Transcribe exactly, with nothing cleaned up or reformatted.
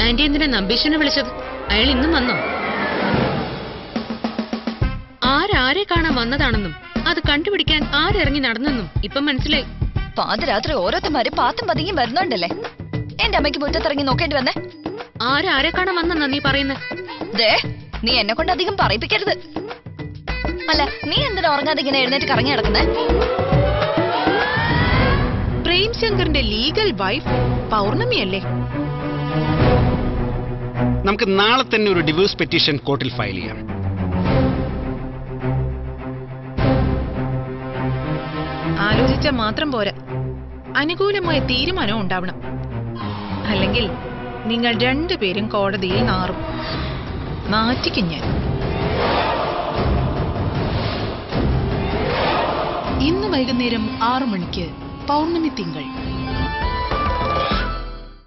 Anti എന്തിനാ നമ്പീശനെ വിളിച്ചത്? അയാൾ ഇന്നും വന്നോ? ആരാരെ കാണാൻ വന്നതാണെന്നും അത് കണ്ടുപിടിക്കാൻ ആരിറങ്ങി നടന്നെന്നും ഇപ്പൊ മനസ്സിലായി. പാതിരാത്രി ഓരോരുത്തന്മാര് പാത്തും പതുങ്ങിയും വരുന്നുണ്ടല്ലേ? എന്റെ അമ്മയ്ക്ക് മുറ്റത്തിറങ്ങി നോക്കേണ്ടി വന്നേ. ആരാരെ കാണാൻ വന്നെന്നാ നീ പറയുന്നത്? ദേ, നീ എന്നെ കൊണ്ട് അധികം പറയിപ്പിക്കരുത്. അല്ല, നീ എന്തിനാ ഉറങ്ങാതെ ഇങ്ങനെ എഴുന്നേറ്റ് കറങ്ങി നടക്കുന്നേ? പ്രേംശങ്കറിന്റെ ലീഗൽ വൈഫ് പൗർണമിയല്ലേ? നമുക്ക് നാളെ തന്നെ ഒരു ഡിവോഴ്സ് പെറ്റീഷൻ കോർട്ടിൽ ഫയൽ ചെയ്യാം. ആലോചിച്ചാൽ മാത്രം പോരാ, അനുകൂലമായ തീരുമാനം ഉണ്ടാവണം. അല്ലെങ്കിൽ നിങ്ങൾ രണ്ടുപേരും കോടതിയിൽ നാറും. നാറ്റിക്കും ഞാൻ. ഇന്ന് വൈകുന്നേരം ആറു മണിക്ക് പൗർണമി തിങ്കൾ.